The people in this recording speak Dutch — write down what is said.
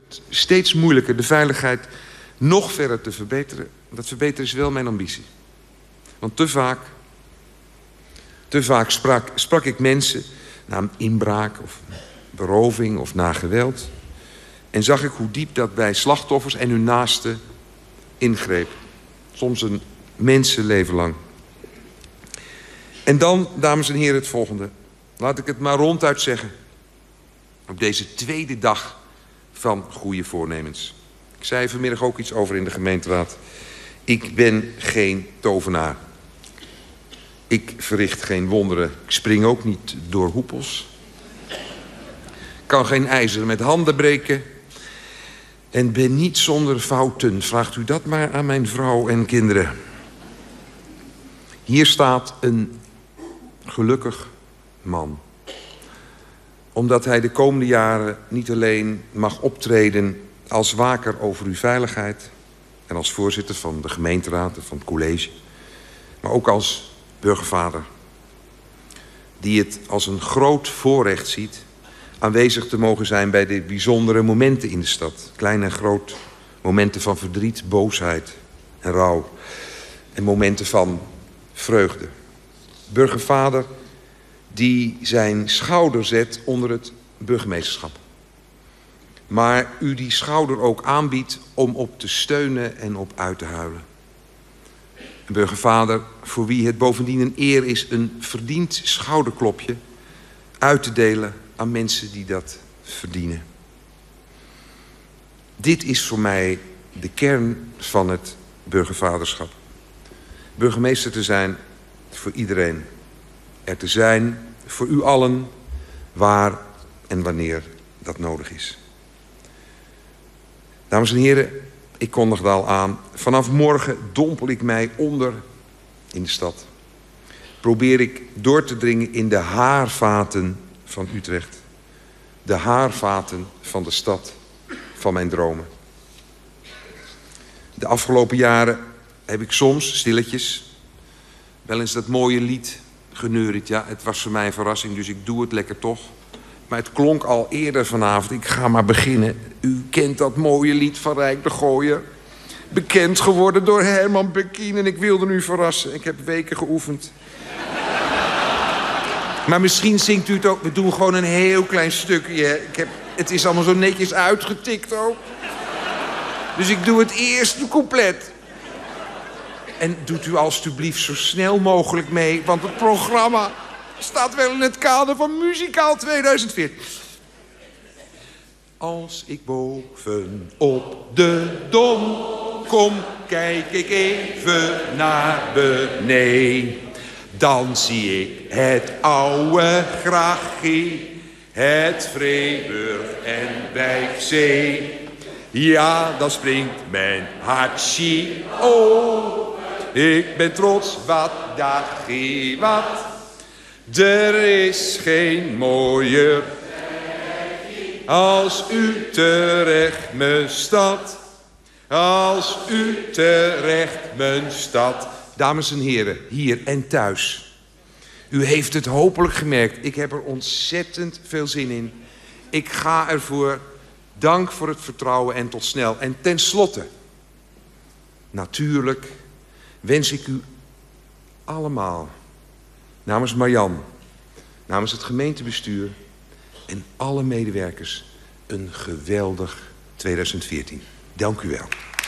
steeds moeilijker de veiligheid nog verder te verbeteren. Dat verbeteren is wel mijn ambitie. Want te vaak sprak ik mensen na een inbraak of beroving of na geweld. En zag ik hoe diep dat bij slachtoffers en hun naasten ingreep. Soms een mensenleven lang. En dan, dames en heren, het volgende. Laat ik het maar ronduit zeggen. Op deze tweede dag van goede voornemens. Ik zei vanmiddag ook iets over in de gemeenteraad. Ik ben geen tovenaar. Ik verricht geen wonderen. Ik spring ook niet door hoepels. Ik kan geen ijzer met handen breken. En ben niet zonder fouten. Vraagt u dat maar aan mijn vrouw en kinderen. Hier staat een gelukkig man. Omdat hij de komende jaren niet alleen mag optreden als waker over uw veiligheid en als voorzitter van de gemeenteraad en van het college, maar ook als burgervader. Die het als een groot voorrecht ziet aanwezig te mogen zijn bij de bijzondere momenten in de stad. Klein en groot. Momenten van verdriet, boosheid en rouw. En momenten van vreugde. Burgervader die zijn schouder zet onder het burgemeesterschap. Maar u die schouder ook aanbiedt om op te steunen en op uit te huilen. Een burgervader voor wie het bovendien een eer is een verdiend schouderklopje uit te delen aan mensen die dat verdienen. Dit is voor mij de kern van het burgervaderschap. Burgemeester te zijn voor iedereen. Er te zijn voor u allen, waar en wanneer dat nodig is. Dames en heren, ik kondigde al aan. Vanaf morgen dompel ik mij onder in de stad. Probeer ik door te dringen in de haarvaten van Utrecht. De haarvaten van de stad van mijn dromen. De afgelopen jaren heb ik soms, stilletjes, wel eens dat mooie lied geneuried. Ja, het was voor mij een verrassing, dus ik doe het lekker toch. Maar het klonk al eerder vanavond. Ik ga maar beginnen. U kent dat mooie lied van Rijk de Gooier. Bekend geworden door Herman Bekien. En ik wilde u verrassen. Ik heb weken geoefend. Maar misschien zingt u het ook. We doen gewoon een heel klein stukje. Het is allemaal zo netjes uitgetikt ook. Dus ik doe het eerste couplet. En doet u alstublieft zo snel mogelijk mee. Want het programma staat wel in het kader van Muzikaal 2014. Als ik boven op de Dom kom, kijk ik even naar beneden. Dan zie ik het oude Grachtje, het Vreeburg en Wijkzee. Ja, dan springt mijn hartje. Oh, ik ben trots, wat dagje, wat. Er is geen mooier als Utrecht mijn stad. Als Utrecht mijn stad. Dames en heren, hier en thuis. U heeft het hopelijk gemerkt. Ik heb er ontzettend veel zin in. Ik ga ervoor. Dank voor het vertrouwen en tot snel. En tenslotte, natuurlijk wens ik u allemaal, namens Marjan, namens het gemeentebestuur en alle medewerkers, een geweldig 2014. Dank u wel.